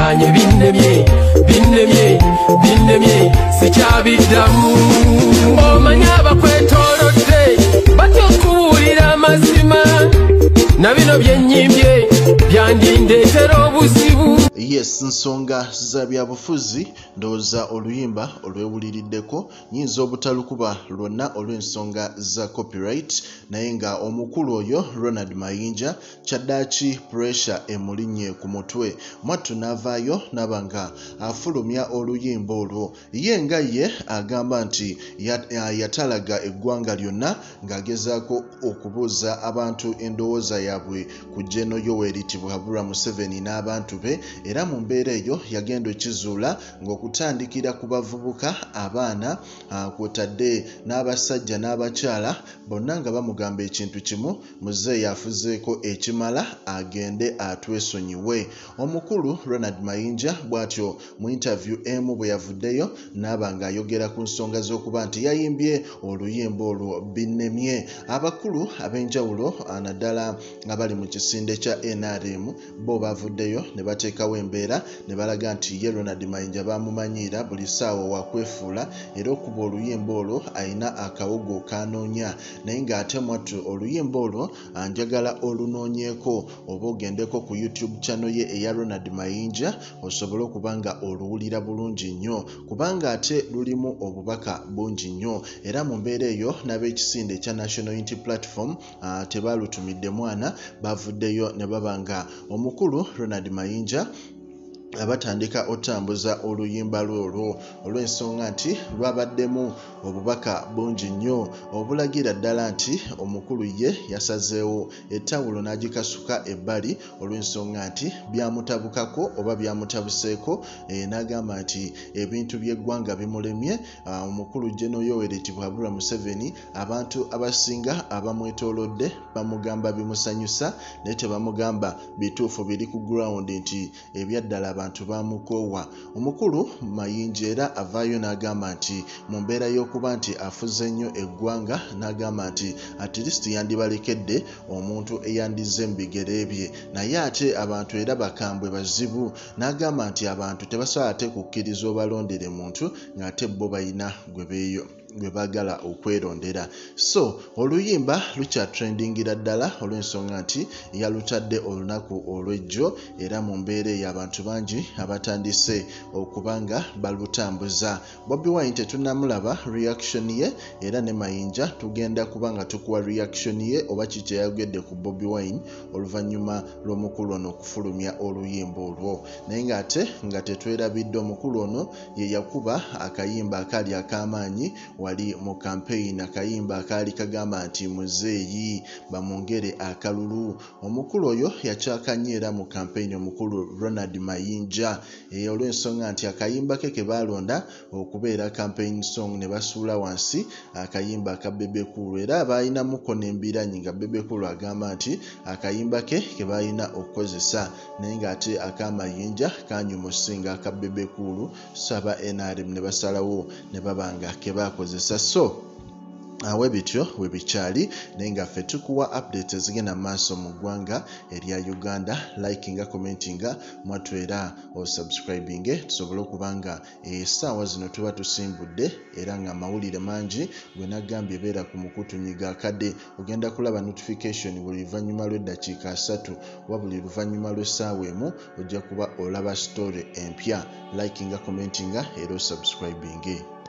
biganye binnemye sikyabiddamu omanya abakwetoolodde batya okubuulira amazima na bino byenyimbye byandindeetera obuzibu. Yes, nsonga za byabufuzi ndowooza oluyimba olwewuliriddeko nyinza obutalukuba lwonna olw'ensonga za copyright naye nga omukulu oyo Ronald Mayinja kyaddaaki pressure emulinnye ku mutwe mwattu n'avaayo n'abanga afulumya oluyimba olwo ye nga ye agamba nti yatalaga eggwanga lyonna ng'agezaako okubuuza abantu endowooza yaabwe ku Jeno Yoweri Museveni n'abantu be era mu mbeera eyo yagenda ekizuula ng'okutandikira ku bavubuka abaana kwotadde n'abasajja n'abakyala bonna nga bamugamba ekintu kimu muzeeyi afuzeeko ekimala agende atwesonyiwe. Omukulu Ronald Mayinja bw'atyo mu interview emu bwe yavuddeyo n'aba ng'ayogera ku nsonga z'okuba nti yayimbye oluyimba olwo binnemye. Abakulu ab'enjawulo naddala abali mu kisinde kya NRM bo bavuddeyo ne bateekawo embeera ne balaga nti ye Ronald Mayinja bamumanyiira buli ssaawa wakwefuula era okuba oluyimba olwo alina akawogo kanoonya naye ng'ate mwattu oluyimba olwo njagala olunoonyeeko oba ogendeko ku YouTube channel ye eya Ronald Mayinja osobole okuba nga oluwulira bulungi nnyo kubanga ate lulimu obubaka bungi nnyo era mu mbeera eyo n'ab'ekisinde ekya National Unity Platform tebalutumidde mwana bavuddeyo ne baba nga omukulu Ronald Mayinja abatandika otambuza oluyimba lwolwo olw'ensonga nti lwabaddemu obubaka bungi nnyo obulagira ddala nti omukulu ye yasazeewo ettawulo n'agikasuka ebbali olw'ensonga nti byamutabukako oba byamutabuseeko n'agamba nti ebintu by'eggwanga bimulemye. Omukulu Jeno Yoweri Museveni abantu abasinga abamwetoolodde bamugamba bimusanyusa naye tebamugamba bituufu biri ku ground nti ebyaddala abantu bamukoowa. Omukulu Mayinja era avaayo n'agamba nti mu mbeera y'okuba nti afuze nnyo eggwanga n'agamba nti at least yandibalekedde omuntu eyandize mu bigere bye naye ate abantu era bakambwe bazibu n'agamba nti abantu tebasobola ate kukkiriza obalondere muntu ng'ate bo balina gwe bagala okwerondera. So oluyimba lukya trendingira ddala olw'ensonga nti yalutadde olunaku olw'ejjo era mu mbeera eyo abantu bangi abatandise okubanga balutambuza. Bobi Wine tetunnamulaba reaction ye era ne Mayinja tugenda kubanga tukuwa reaction ye oba kiki yayogedde ku Bobi Wine oluvannyuma lw'omukulu ono okufulumya oluyimba olwo naye ng'ate nga tetwerabidde omukulu ono ye yakuba akayimba akali ak'amaanyi wali mu campaign akayimba akaali kagamba nti muzeeyi bamwongere akalulu. Omukulu oyo yakyakanye era mu campaign omukulu Ronald Mayinja olw'ensonga nti akayimba ke balonda okubeera campaign song ne basuula wansi akayimba aka Bebe Cool era abalinamuko n'embiranyi nga Bebe Cool agamba nti akayimba ke balina okukozesa naye ng'ate akamayinja kanyumusinga aka Bebe Cool saba NRM ne basalawo ne babanga ke bakozesa. So awe bityo we bikyali naye nga ffe tukuwa updates ezigenda maaso mu ggwanga erya Uganda. Likinga, commentinga mwattu era osubscribinge tusobole okubanga essaawa zino tuba tusimbudde era nga amawulire mangi gwe nagambye beera ku mukutunyiga akadde ogenda kulaba notification buli luvannyuma lw'eddakiika 3 oba buli luvannyuma lw'essaawa emu ojja kuba olaba story empya. Likinga, commentinga era osubscribinge.